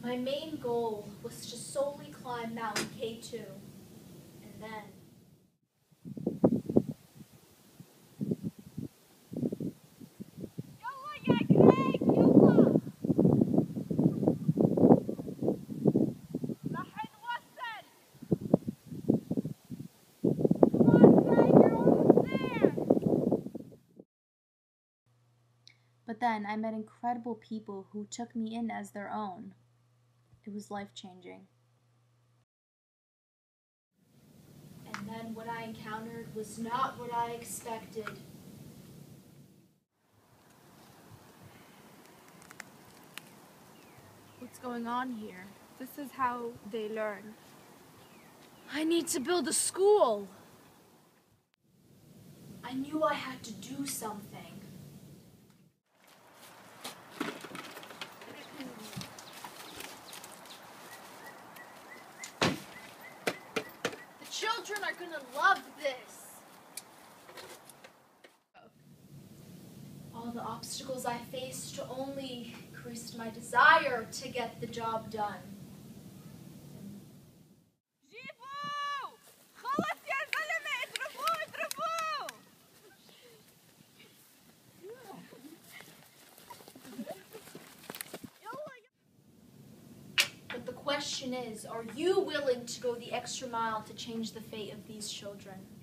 My main goal was to solely climb Mountain K2, and then But then I met incredible people who took me in as their own. It was life-changing. And then what I encountered was not what I expected. What's going on here? This is how they learn. I need to build a school. I knew I had to do something. The children are gonna love this. All the obstacles I faced only increased my desire to get the job done. But the question is, are you willing to go the extra mile to change the fate of these children?